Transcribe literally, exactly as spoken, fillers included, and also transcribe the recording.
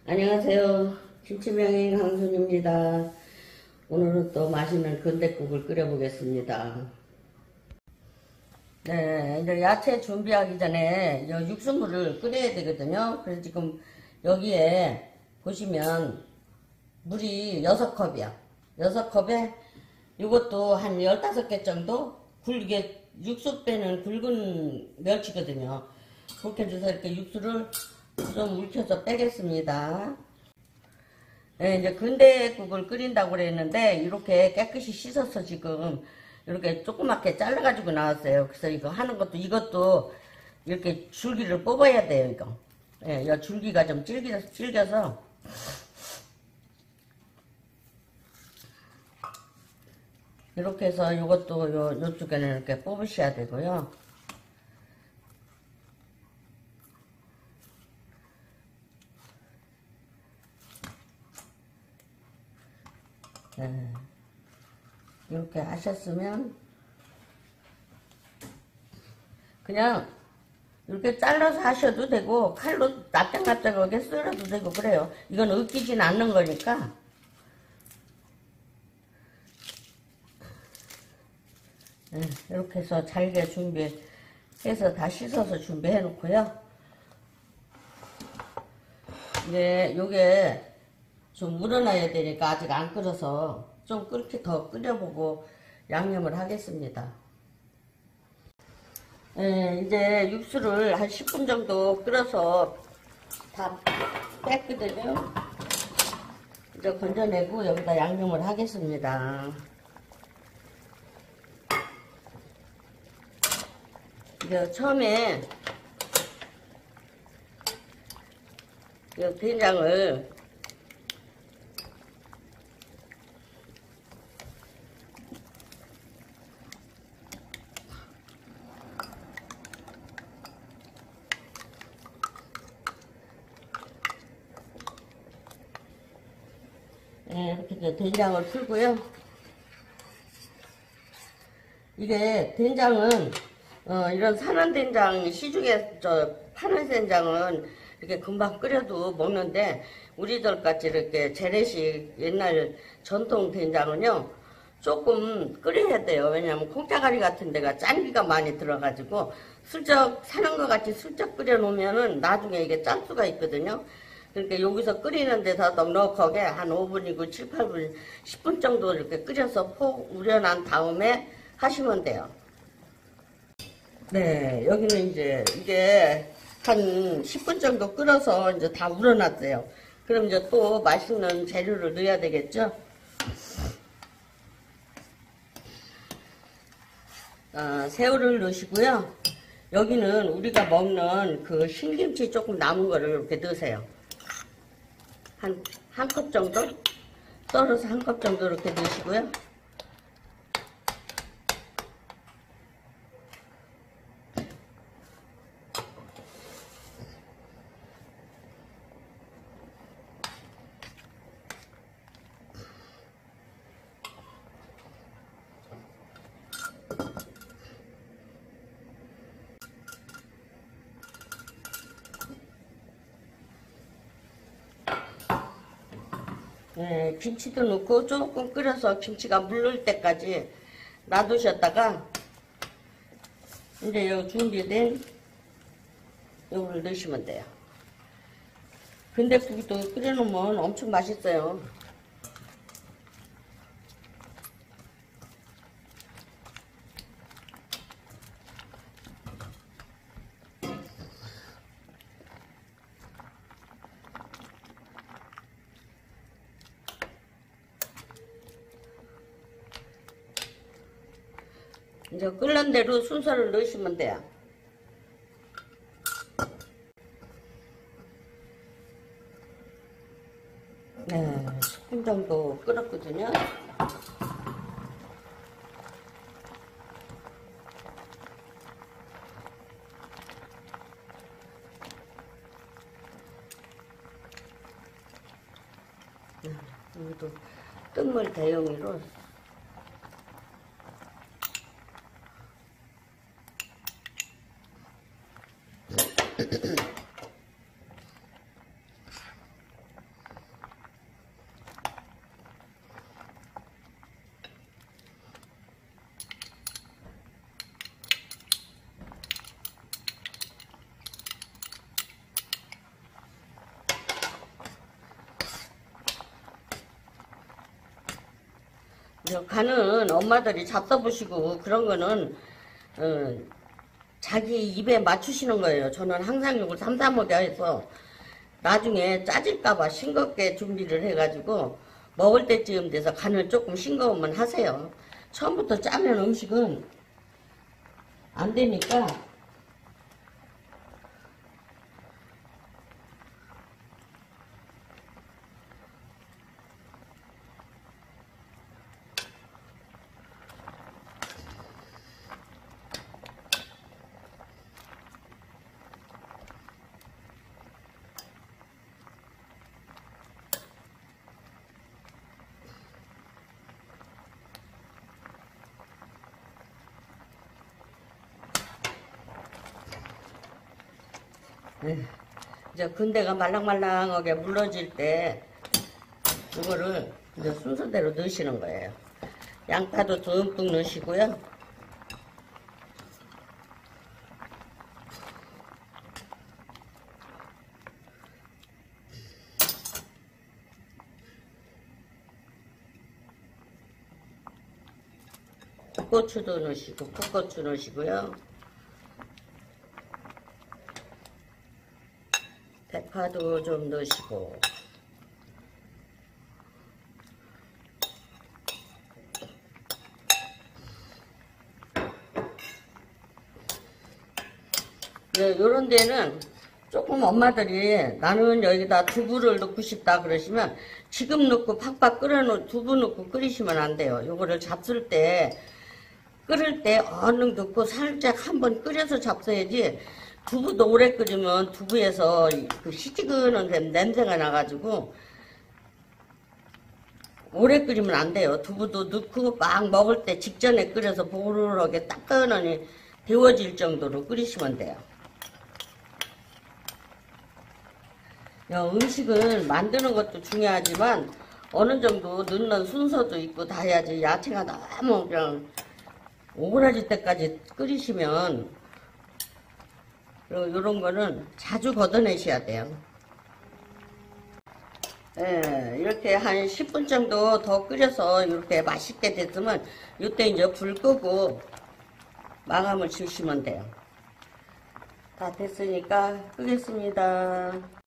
안녕하세요. 김치명인 강순입니다. 오늘은 또 맛있는 건댓국을 끓여보겠습니다. 네, 이제 야채 준비하기 전에 육수물을 끓여야 되거든요. 그래서 지금 여기에 보시면 물이 여섯 컵이야. 여섯 컵에 이것도 한 열다섯 개 정도 굵게 육수 빼는 굵은 멸치거든요. 그렇게 해서 이렇게 육수를 좀 묵혀서 빼겠습니다. 네, 이제 건댓국을 끓인다고 그랬는데 이렇게 깨끗이 씻어서 지금 이렇게 조그맣게 잘라가지고 나왔어요. 그래서 이거 하는 것도 이것도 이렇게 줄기를 뽑아야 돼요. 이거 예, 이 줄기가 좀 질겨서, 질겨서 이렇게 해서 이것도 요, 요쪽에는 이렇게 뽑으셔야 되고요. 네. 이렇게 하셨으면 그냥 이렇게 잘라서 하셔도 되고 칼로 납작납작하게 썰어도 되고 그래요. 이건 으깨진 않는 거니까. 네, 이렇게 해서 잘게 준비해서 다 씻어서 준비해 놓고요. 이제 요게 좀 우러나야 되니까 아직 안 끓어서 좀 끓게 더 끓여보고 양념을 하겠습니다. 네, 이제 육수를 한 십 분 정도 끓여서 다 뺐거든요. 이제 건져내고 여기다 양념을 하겠습니다. 이제 처음에 이 된장을 네, 이렇게 된장을 풀고요. 이게 된장은 어, 이런 산원 된장 시중에 저 파는 된장은 이렇게 금방 끓여도 먹는데 우리들 같이 이렇게 재래식 옛날 전통 된장은요 조금 끓여야 돼요. 왜냐하면 콩짜가리 같은 데가 짠기가 많이 들어가지고 슬쩍 사는 것 같이 슬쩍 끓여 놓으면은 나중에 이게 짠 수가 있거든요. 그러니까 여기서 끓이는 데서 넉넉하게 한 오 분이고 칠, 팔 분, 십 분 정도 이렇게 끓여서 폭 우려난 다음에 하시면 돼요. 네, 여기는 이제 이게 한 십 분 정도 끓여서 이제 다 우러났어요. 그럼 이제 또 맛있는 재료를 넣어야 되겠죠? 아, 새우를 넣으시고요. 여기는 우리가 먹는 그 신김치 조금 남은 거를 이렇게 넣으세요. 한, 한 컵 정도? 썰어서 한 컵 정도 이렇게 넣으시고요. 네, 김치도 넣고 조금 끓여서 김치가 물릴 때까지 놔두셨다가 이제 요 준비된 요거를 넣으시면 돼요. 건댓국도 끓여놓으면 엄청 맛있어요. 이제 끓는 대로 순서를 넣으시면 돼요. 네, 십 분 정도 끓었거든요. 네, 여기도 뜬물 대용으로 간은 엄마들이 잡숴보시고 그런 거는 어, 자기 입에 맞추시는 거예요. 저는 항상 이걸 삼삼오게 해서 나중에 짜질까봐 싱겁게 준비를 해가지고 먹을 때쯤 돼서 간을 조금 싱거우면 하세요. 처음부터 짜면 음식은 안 되니까. 이제 군대가 말랑말랑하게 물러질 때 이거를 이제 순서대로 넣으시는 거예요. 양파도 듬뿍 넣으시고요. 고추도 넣으시고 풋고추 넣으시고요. 대파도 좀 넣으시고 네, 요런 데는 조금 엄마들이 나는 여기다 두부를 넣고 싶다 그러시면 지금 넣고 팍팍 끓여놓은 두부 넣고 끓이시면 안 돼요. 요거를 잡술 때 끓을 때 얼른 넣고 살짝 한번 끓여서 잡숴야지. 두부도 오래 끓이면 두부에서 그 시지근한 냄새가 나가지고 오래 끓이면 안 돼요. 두부도 넣고 막 먹을 때 직전에 끓여서 보글보글하게 따끈하니 데워질 정도로 끓이시면 돼요. 음식을 만드는 것도 중요하지만 어느 정도 넣는 순서도 있고 다 해야지. 야채가 너무 그냥 오그라질 때까지 끓이시면 요런 거는 자주 걷어내셔야 돼요. 예, 이렇게 한 십 분 정도 더 끓여서 이렇게 맛있게 됐으면 이때 이제 불 끄고 마감을 지으시면 돼요. 다 됐으니까 끄겠습니다.